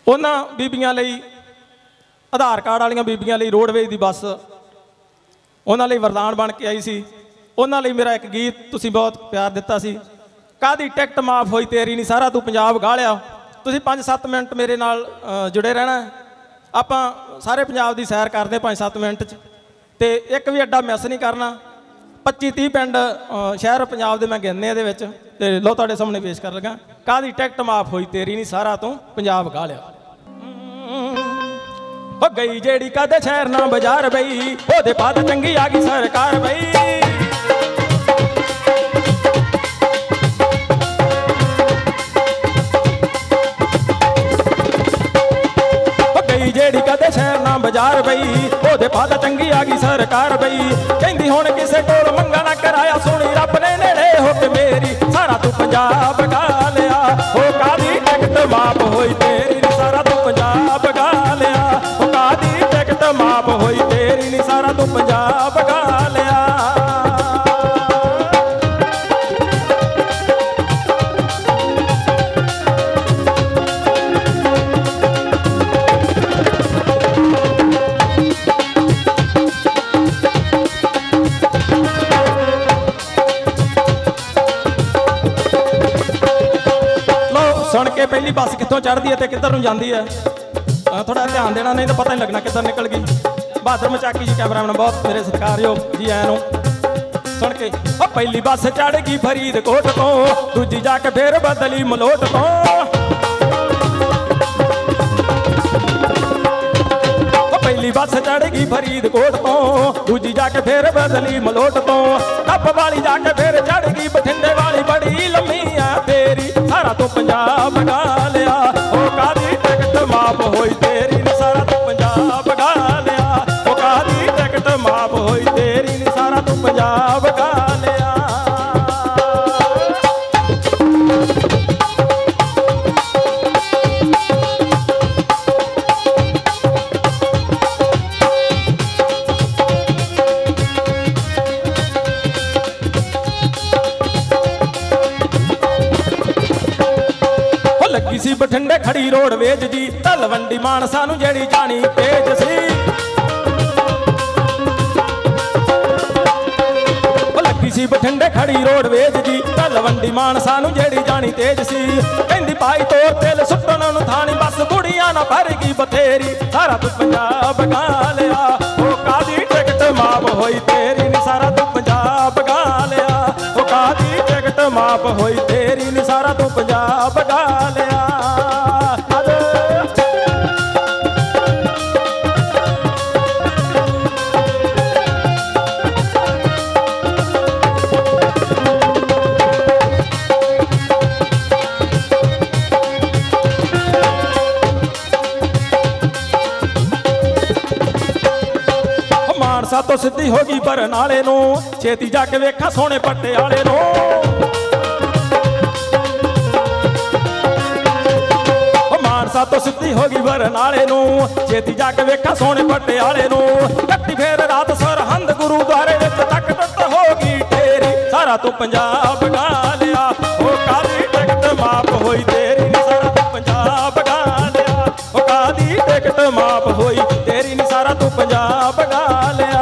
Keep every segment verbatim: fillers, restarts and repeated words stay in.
ਉਹਨਾਂ ਬੀਬੀਆਂ ਲਈ ਆਧਾਰ ਕਾਰਡ ਵਾਲੀਆਂ ਬੀਬੀਆਂ ਲਈ ਰੋਡਵੇਜ਼ ਦੀ ਬੱਸ ਉਹਨਾਂ ਲਈ ਵਰਦਾਨ ਬਣ ਕੇ ਆਈ ਸੀ। ਉਹਨਾਂ ਲਈ ਮੇਰਾ ਇੱਕ ਗੀਤ ਤੁਸੀਂ ਬਹੁਤ ਪਿਆਰ ਦਿੱਤਾ ਸੀ, ਕਾਹਦੀ ਟਿਕਟ ਮਾਫ ਹੋਈ ਤੇਰੀ ਨਹੀਂ ਸਾਰਾ ਤੂੰ ਪੰਜਾਬ ਗਾਲਿਆ। ਤੁਸੀਂ ਪੰਜ ਸੱਤ ਮਿੰਟ ਮੇਰੇ ਨਾਲ ਜੁੜੇ ਰਹਿਣਾ। ਆਪਾਂ ਸਾਰੇ ਪੰਜਾਬ ਦੀ ਸੈਰ ਕਰਦੇ ਪੰਜ ਸੱਤ ਮਿੰਟ 'ਚ, ਅਤੇ ਇੱਕ ਵੀ ਅੱਡਾ ਮਿਸ ਨਹੀਂ ਕਰਨਾ। ਪੱਚੀ ਤੀਹ ਪਿੰਡ ਸ਼ਹਿਰ ਪੰਜਾਬ ਦੇ ਮੈਂ ਗਿਣਨੇ ਇਹਦੇ ਵਿੱਚ, ਅਤੇ ਲਓ ਤੁਹਾਡੇ ਸਾਹਮਣੇ ਪੇਸ਼ ਕਰ ਲੱਗਾ, ਕਾਹਦੀ ਟਿਕਟ ਮਾਫ ਹੋਈ ਤੇਰੀ ਨਹੀਂ ਸਾਰਾ ਤੂੰ ਪੰਜਾਬ ਗਾਲਿਆ। ਹੋ ਗਈ ਜਿਹੜੀ ਕਦੇ ਸ਼ਹਿਰ ਨਾ ਬਾਜ਼ਾਰ ਬਈ, ਉਹਦੇ ਬਾਅਦ ਚੰਗੀ ਆ ਗਈ ਸਰਕਾਰ ਬਈ। ਜਿਹੜੀ ਕਦੇ ਸ਼ਹਿਰ ਨਾ ਬਾਜ਼ਾਰ ਬਈ, ਉਹਦੇ ਬਾਅਦ ਚੰਗੀ ਆ ਗਈ ਸਰਕਾਰ ਬਈ। ਕਹਿੰਦੀ ਹੁਣ ਕਿਸੇ ਕੋਲ ਮੰਗਾ ਨਾ ਕਰਾਇਆ, ਸੋਹਣੀ ਰੱਬ ਨੇ ਨੇੜੇ ਹੋ ਕੇ ਮੇਰੀ ਸਾਰਾ ਤੂੰ ਪੰਜਾਬ ਗਾ ਲਿਆ। ਉਹ ਕਾਹਦੀ ਟਿਕਟ ਮਾਫ ਹੋਈ ਤੇਰੀ ਨੀ ਸਾਰਾ ਤੂੰ ਪੰਜਾਬ ਗਾ ਲਿਆ। ਉਹ ਕਾਹਦੀ ਟਿਕਟ ਮਾਫ ਹੋਈ ਤੇਰੀ ਨੀ ਸਾਰਾ ਤੂੰ ਪੰਜਾਬ ਗਾ ਲਿਆ। ਸੁਣ ਕੇ ਪਹਿਲੀ ਬੱਸ ਕਿੱਥੋਂ ਚੜ੍ਹਦੀ ਹੈ ਤੇ ਕਿੱਧਰ ਨੂੰ ਜਾਂਦੀ ਹੈ, ਥੋੜਾ ਧਿਆਨ ਦੇਣਾ, ਨਹੀਂ ਤਾਂ ਪਤਾ ਨਹੀਂ ਲੱਗਣਾ ਕਿੱਧਰ ਨਿਕਲ ਗਈ। ਬਹਾਦਰ ਮਚਾਕੀ ਜੀ ਕੈਮਰਾਮੈਨ ਬਹੁਤ ਮੇਰੇ ਸਤਿਕਾਰਯੋਗ ਜੀ ਆਇਆਂ ਨੂੰ। ਸੁਣ ਕੇ ਉਹ ਪਹਿਲੀ ਬੱਸ ਚੜ੍ਹ ਗਈ ਫਰੀਦਕੋਟ ਤੋਂ, ਦੂਜੀ ਜਾ ਕੇ ਫੇਰ ਬਦਲੀ ਮਲੋਟ ਤੋਂ। ਉਹ ਪਹਿਲੀ ਬੱਸ ਚੜ੍ਹ ਗਈ ਫਰੀਦਕੋਟ ਤੋਂ, ਦੂਜੀ ਜਾ ਕੇ ਫੇਰ ਬਦਲੀ ਮਲੋਟ ਤੋਂ। ਟੱਪ ਵਾਲੀ ਜਾ ਕੇ ਫੇਰ ਚੜ੍ਹ ਗਈ ਬਠਿੰਡੇ ਵਾਲੀ, ਬੜੀ ਲੰਮੀ ਆ ਫੇਰੀ ਸਾਰਾ ਤੂੰ ਪੰਜਾਬ ਗਾ ਲਿਆ। ਉਹ ਕਾਹਦੀ ਟਿਕਟ ਮਾਫ ਹੋਈ ਤੇਰੀ ਨੀ ਸਾਰਾ ਤੂੰ ਪੰਜਾਬ ਗਾ ਲਿਆ। ਉਹ ਕਾਹਦੀ ਟਿਕਟ ਮਾਫ ਹੋਈ ਤੇਰੀ ਨੀ ਸਾਰਾ ਤੂੰ ਪੰਜਾਬ ਗਾ ਲਿਆ। ਲੱਗੀ ਸੀ ਬਠਿੰਡੇ ਖੜੀ ਰੋਡਵੇਜ਼ ਜੀ, ਤਲਵੰਡੀ ਮਾਨਸਾ ਨੂੰ ਜਿਹੜੀ ਜਾਣੀ ਤੇਜ ਸੀ। ਉਹ ਲੱਗੀ ਸੀ ਬਠਿੰਡੇ ਖੜੀ ਰੋਡਵੇਜ਼ ਜੀ, ਤਲਵੰਡੀ ਮਾਨਸਾ ਨੂੰ ਜਿਹੜੀ ਜਾਣੀ ਤੇਜ ਸੀ। ਕਹਿੰਦੀ ਭਾਈ ਤੋਰ ਤੇਲ ਸੁੱਟਣ ਨੂੰ ਥਾਣੀ, ਬਸ ਬੁੜੀਆਂ ਨਾ ਭਰ ਗਈ ਬਥੇਰੀ ਸਾਰਾ ਤੂੰ ਪੰਜਾਬ ਗਾ ਲਿਆ। ਉਹ ਕਾਹਦੀ ਟਿਕਟ ਮਾਫ ਹੋਈ ਤੇਰੀ ਨੀ ਸਾਰਾ ਤੂੰ ਪੰਜਾਬ ਗਾ ਲਿਆ। ਉਹ ਕਾਹਦੀ ਟਿਕਟ ਮਾਫ ਹੋਈ ਤੇਰੀ ਨੀ ਸਾਰਾ ਤੂੰ ਪੰਜਾਬ ਗਾ ਲਿਆ। ਮਾਨਸਾ ਤੋਂ ਸਿੱਧੀ ਹੋ ਗਈ ਬਰਨਾਲੇ ਨੂੰ, ਛੇਤੀ ਜਾ ਕੇ ਵੇਖਾਂ ਸੋਹਣੇ ਪਟਿਆਲੇ ਨੂੰ। ਮਾਨਸਾ ਤੋਂ ਸਿੱਧੀ ਹੋ ਗਈ ਬਰਨਾਲੇ ਨੂੰ, ਛੇਤੀ ਜਾ ਕੇ ਵੇਖਾਂ ਸੋਹਣੇ ਪਟਿਆਲੇ ਨੂੰ। ਕੱਟੀ ਫੇਰ ਰਾਤ ਸਰਹੰਦ ਗੁਰੂਦੁਆਰੇ ਵਿੱਚ ਤੱਕ ਟੁੱਟ ਹੋ ਗਈ ਢੇਰੀ ਸਾਰਾ ਤੂੰ ਪੰਜਾਬ ਗਾ ਲਿਆ। ਉਹ ਕਾਹਦੀ ਟਿਕਟ ਮਾਫ ਹੋਈ ਤੇਰੀ ਨੀ ਸਾਰਾ ਤੂੰ ਪੰਜਾਬ ਗਾ ਲਿਆ। ਉਹ ਕਾਹਦੀ ਟਿਕਟ ਮਾਫ ਹੋਈ ਤੇਰੀ ਨੀ ਸਾਰਾ ਤੂੰ ਪੰਜਾਬ ਗਾ ਲਿਆ।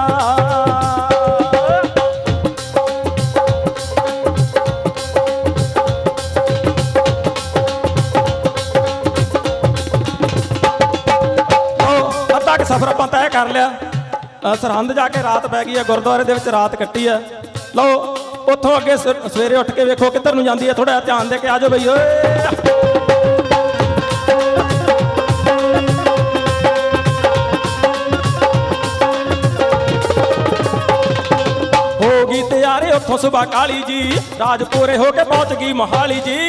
ਅੱਧਾ ਕੁ ਸਫ਼ਰ ਆਪਾਂ ਤੈਅ ਕਰ ਲਿਆ, ਸਰਹੰਦ ਜਾ ਕੇ ਰਾਤ ਪੈ ਗਈ ਹੈ, ਗੁਰਦੁਆਰੇ ਦੇ ਵਿੱਚ ਰਾਤ ਕੱਟੀ ਹੈ। ਲਓ ਉੱਥੋਂ ਅੱਗੇ ਸਵੇਰੇ ਉੱਠ ਕੇ ਵੇਖੋ ਕਿੱਧਰ ਨੂੰ ਜਾਂਦੀ ਹੈ, ਥੋੜ੍ਹਾ ਜਿਹਾ ਧਿਆਨ ਦੇ ਕੇ ਆ ਜਾਓ ਬਈ ਓਏ। ਹੋ ਗਈ ਤਿਆਰੀ ਉੱਥੋਂ ਸੁਬਾ ਕਾਲੀ ਜੀ, ਰਾਜਪੁਰੇ ਹੋ ਕੇ ਪਹੁੰਚ ਗਈ ਮੋਹਾਲੀ ਜੀ।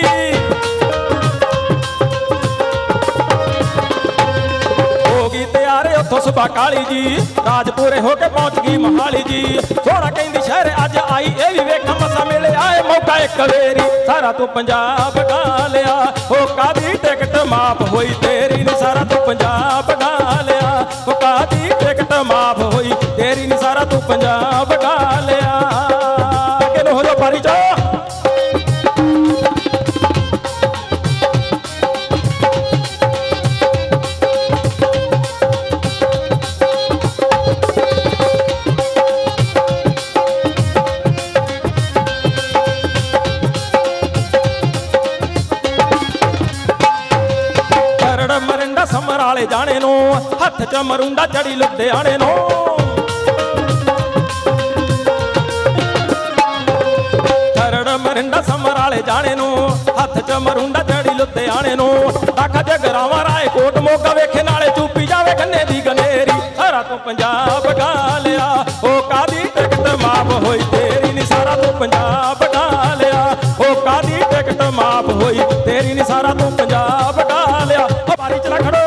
ਹੋ ਗਈ ਤਿਆਰੀ ਉੱਥੋਂ ਸੁਬਾ ਕਾਲੀ ਜੀ, ਰਾਜਪੁਰੇ ਹੋ ਕੇ ਪਹੁੰਚ ਗਈ ਮੋਹਾਲੀ ਜੀ। ਸੋਹਣਾ ਕਹਿੰਦੀ ਸ਼ਹਿਰ ਅੱਜ ਆਈ, ਇਹ ਵੀ ਵੇਖਾਂ ਮਸਾ ਮਿਲਿਆ ਏ ਮੌਕਾ ਇੱਕ ਵੇਰੀ ਸਾਰਾ ਤੂੰ ਪੰਜਾਬ ਗਾ ਲਿਆ। ਉਹ ਕਾਹਦੀ ਟਿਕਟ ਮਾਫ ਹੋਈ ਤੇਰੀ ਨੀ ਸਾਰਾ ਤੂੰ ਪੰਜਾਬ ਗਾ ਲਿਆ। ਉਹ ਕਾਹਦੀ ਟਿਕਟ ਮਾਫ ਹੋਈ ਤੇਰੀ ਨੀ ਸਾਰਾ ਤੂੰ ਪੰਜਾਬ ਗਾ ਲਿਆ। ਕਿਨੂੰ ਹੋ ਜਾ ਪਾਰੀ ਚੋ ਖਰੜ ਮਰਿੰਡਾ ਸਮਰਾਲੇ ਜਾਣੇ ਨੂੰ ਹੱਥ 'ਚ ਮਰੂੰਡਾ ਚੜੀ ਲੁਧਿਆਣੇ ਨੂੰ ਖਰੜ ਮਰਿੰਡਾ ਸਮਰਾਲੇ ਜਾਣੇ ਨੂੰ ਹੱਥ 'ਚ ਮਰੂੰਡਾ ਚੜੀ ਲੁਧਿਆਣੇ ਨੂੰ ਆਖਾ ਜਗਰਾਵਾਂ ਰਾਏ ਕੋਟ ਮੋਗਾ ਵੇਖੇ ਨਾਲੇ ਚੂਪੀ ਜਾਵੇ ਗੰਨੇ ਦੀ ਗਨੇਰੀ ਸਾਰਾ ਤੂੰ ਪੰਜਾਬ ਗਾ ਲਿਆ ਉਹ ਕਾਦੀ ਟਿਕਟ ਮਾਫ ਹੋਈ ਤੇਰੀ ਨੀ ਸਾਰਾ ਤੂੰ ਪੰਜਾਬ ਗਾ ਲਿਆ ਉਹ ਕਾਦੀ ਟਿਕਟ ਮਾਫ ਹੋਈ ਤੇਰੀ ਨੀ ਸਾਰਾ ਤੂੰ ਪੰਜਾਬ ਗਾ ਲਿਆ ਉਹ ਬਾਰੀ ਚਲਾ ਖੜੋ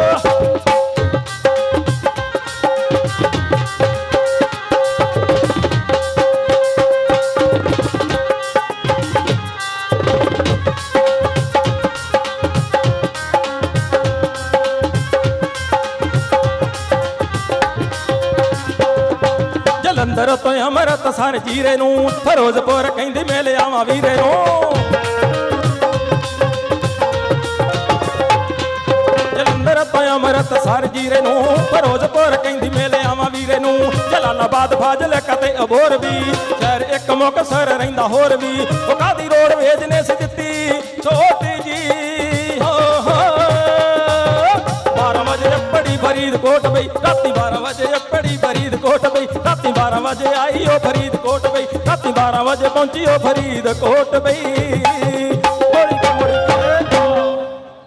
ਜਲੰਧਰ ਤੋਂ ਅੰਮ੍ਰਿਤਸਰ ਜੀਰੇ ਨੂੰ ਫਿਰੋਜ਼ਪੁਰ ਕਹਿੰਦੀ ਮੇਲੇ ਆਵਾਂ ਵੀਰੇ ਨੂੰ ਜਲੰਧਰ ਤੋਂ ਅੰਮ੍ਰਿਤਸਰ ਜੀਰੇ ਨੂੰ ਫਿਰੋਜ਼ਪੁਰ ਕਹਿੰਦੀ ਮੇਲੇ ਆਵਾਂ ਵੀਰੇ ਨੂੰ ਜਲਾਲਾਬਾਦ ਫਾਜ਼ਿਲਕਾ ਤੇ ਅਬੋਹਰ ਵੀ ਸ਼ਹਿਰ ਇੱਕ ਮੁਕਤਸਰ ਰਹਿੰਦਾ ਹੋਰ ਵੀ ਉਹ ਕਾਦੀ ਰੋਡਵੇਜ਼ ਨੇ ਸੀ ਦਿੱਤੀ ਛੋਟੀ ਜੀ ਹੋ ਹੋ ਬਾਰਾਂ ਵਜੇ ਅੱਪੜੀ ਫਰੀਦਕੋਟ ਬਈ ਰਾਤੀ ਬਾਰਾਂ ਵਜੇ ਅੱਪੜੀ ਫਰੀਦਕੋਟ ਬਈ ਰਾਤੀ ਬਾਰਾਂ ਵਜੇ ਆਈ ਉਹ ਫਰੀਦਕੋਟ ਬਈ ਰਾਤੀ ਬਾਰਾਂ ਵਜੇ ਪਹੁੰਚੀ ਉਹ ਫਰੀਦਕੋਟ ਬਈ